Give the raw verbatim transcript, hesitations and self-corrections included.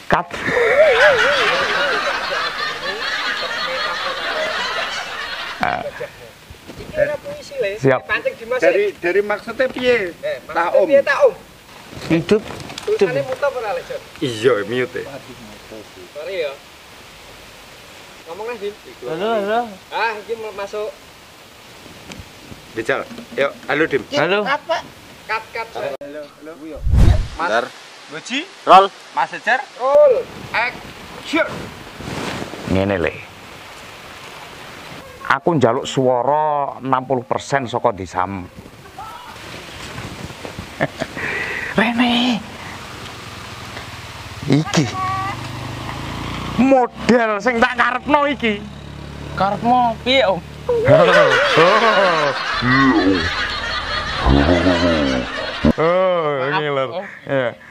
Cut. Siap. Dari dari maksudnya piye? Tak om. Piye tak om? Hidup. Tulisane muta ora lek, Jon? Iya, mute. Sorry ya. Ngomong lah, Din. Halo, halo. Ah, iki masuk. Bicara. Yuk, halo Dim. Halo. Cut cut. Halo, halo. Bentar. Boji, Roll. Mas Ejar, Roll. action. Ngene le. Aku njaluk swara enam puluh persen saka desam. Rene. Iki. Model sing tak karepno iki. Karepmu piye, Om? Oh, ini lho. Ya.